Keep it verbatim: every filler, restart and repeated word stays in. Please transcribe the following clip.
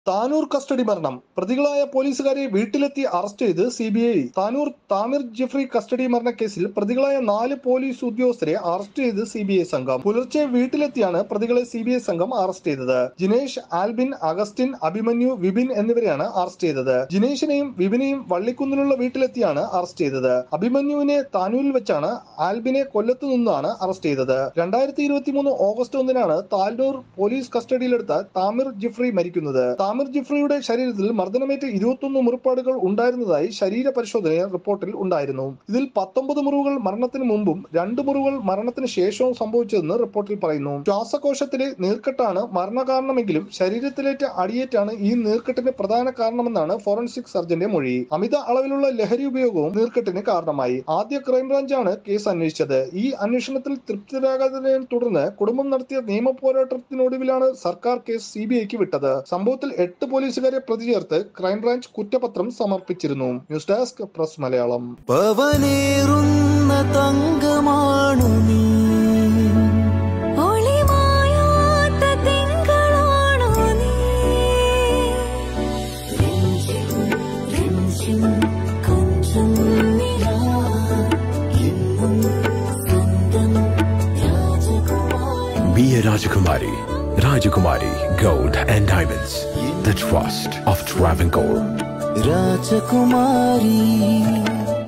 Tanur custody മരണം. പ്രതികളായ പോലീസുകാരെ വീട്ടിലെത്തി അറസ്റ്റ് ചെയ്ത് C B I. Tanur Thamir Jifri custody മരണക്കേസിൽ പ്രതികളായ നാല് പോലീസ് ഉദ്യോഗസ്ഥരെ അറസ്റ്റ് ചെയ്ത് സി ബി ഐ സംഘം. പുലർച്ചെ വീട്ടിലെത്തിയാണ് പ്രതികളെ സി ബി ഐ സംഘം അറസ്റ്റ് ചെയ്തത്. ജിനേഷ്, ആൽബിൻ, അഗസ്റ്റിൻ, അഭിമന്യു, വിപിൻ എന്നിവരെയാണ് അറസ്റ്റ് ചെയ്തത്. ജിനേഷിനെയും വിപിനെയും വള്ളിക്കുന്നിലുള്ള വീട്ടിലെത്തിയാണ് അറസ്റ്റ് ചെയ്തത്. അഭിമന്യുവിനെ താനൂരിൽ വെച്ചാണ്, ആൽബിനെ കൊല്ലത്തു നിന്നാണ് അറസ്റ്റ് ചെയ്തത്. രണ്ടായിരത്തി ഇരുപത്തി മൂന്ന് ഓഗസ്റ്റ് ഒന്നിനാണ് താനൂർ പോലീസ് കസ്റ്റഡിയിലെടുത്ത താമിർ ജിഫ്രി മരിക്കുന്നത്. താമിർ ജിഫ്രിയുടെ ശരീരത്തിൽ മർദ്ദനമേറ്റ് ഇരുപത്തൊന്ന് മുറിപ്പാടുകൾ ഉണ്ടായിരുന്നതായി ശരീര പരിശോധന റിപ്പോർട്ടിൽ ഉണ്ടായിരുന്നു. ഇതിൽ പത്തൊമ്പത് മുറിവുകൾ മരണത്തിന് മുമ്പും രണ്ട് മുറിവുകൾ മരണത്തിന് ശേഷവും സംഭവിച്ചതെന്ന് റിപ്പോർട്ടിൽ പറയുന്നു. ശ്വാസകോശത്തിലെ നീർക്കെട്ടാണ് മരണകാരണമെങ്കിലും ശരീരത്തിലേറ്റ അടിയേറ്റാണ് ഈ നീർക്കെട്ടിന് പ്രധാന കാരണമെന്നാണ് ഫോറൻസിക് സർജന്റെ മൊഴി. അമിത അളവിലുള്ള ലഹരി ഉപയോഗവും നീർക്കെട്ടിന് കാരണമായി. ആദ്യ ക്രൈംബ്രാഞ്ചാണ് കേസ് അന്വേഷിച്ചത്. ഈ അന്വേഷണത്തിൽ തൃപ്തരാകാത്തതിനെ തുടർന്ന് കുടുംബം നടത്തിയ നിയമ പോരാട്ടത്തിനൊടുവിലാണ് സർക്കാർ കേസ് സി ബി ഐക്ക് വിട്ടത്. സംഭവത്തിൽ എട്ട് പോലീസുകാരെ പ്രതി ചേർത്ത് ക്രൈംബ്രാഞ്ച് കുറ്റപത്രം സമർപ്പിച്ചിരുന്നു. News desk press Malayalam. Be a Rajakumari. Rajakumari Gold and Diamonds. The trust of Travancore. Rajakumari.